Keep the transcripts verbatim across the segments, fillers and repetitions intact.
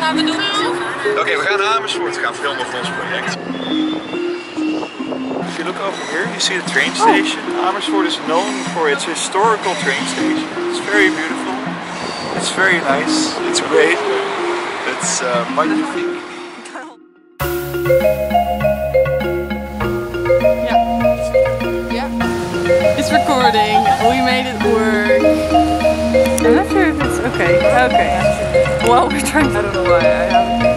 gaan we doen nou? Oké, okay, we gaan naar Amersfoort gaan filmen voor ons project. If you look over here, you see the train station. Oh. Amersfoort is known for its historical train station. It's very beautiful. It's very nice. It's great. It's uh, magnifique. Yeah. Yeah. It's recording. We made it work. I'm not sure if it's okay. Okay. Well, we're trying. I don't know why I haven't.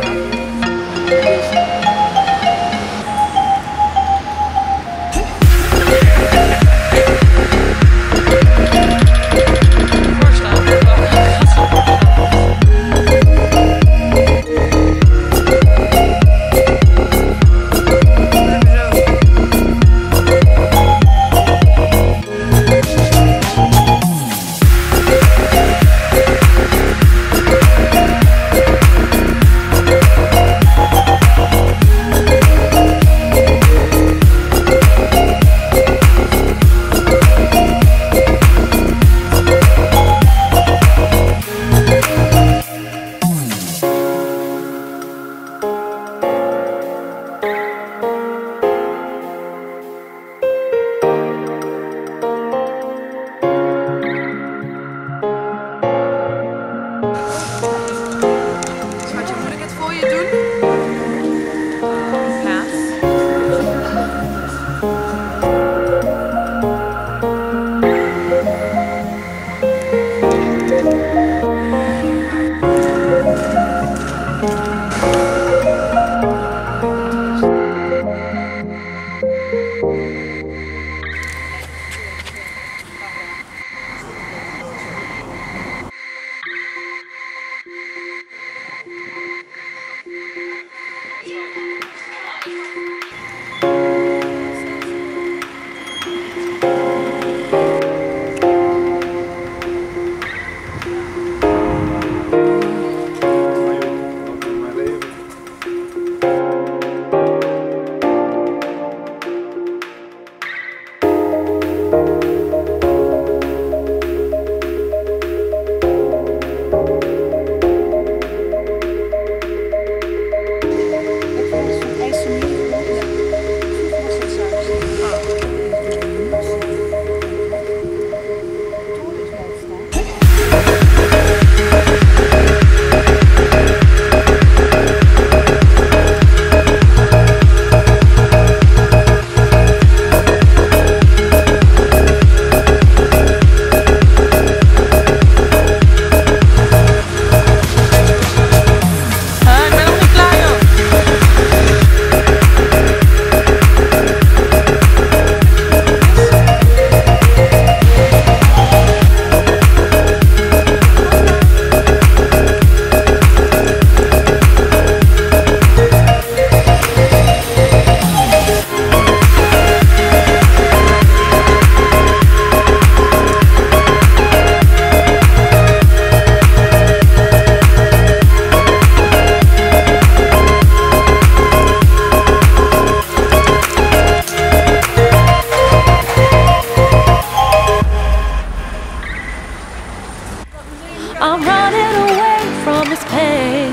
I'm running away from this pain.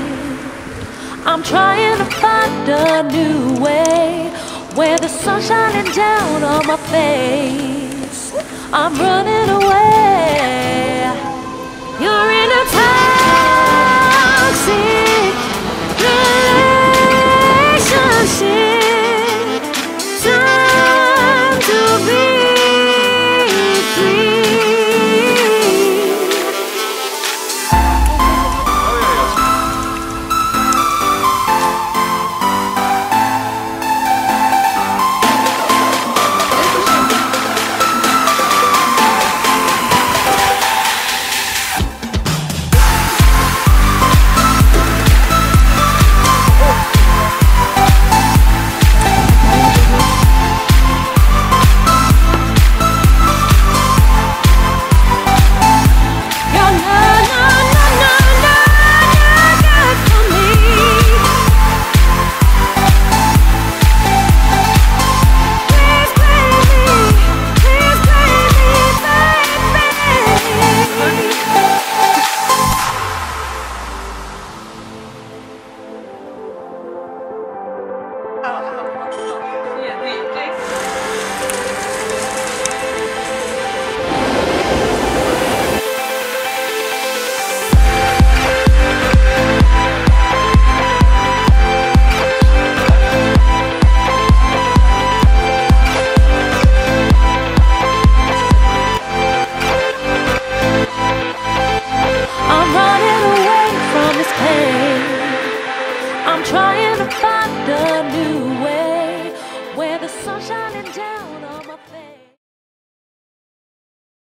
I'm trying to find a new way where the sun's shining down on my face. I'm running away. You're in a toxic relationship. Time to be free. trying to find a new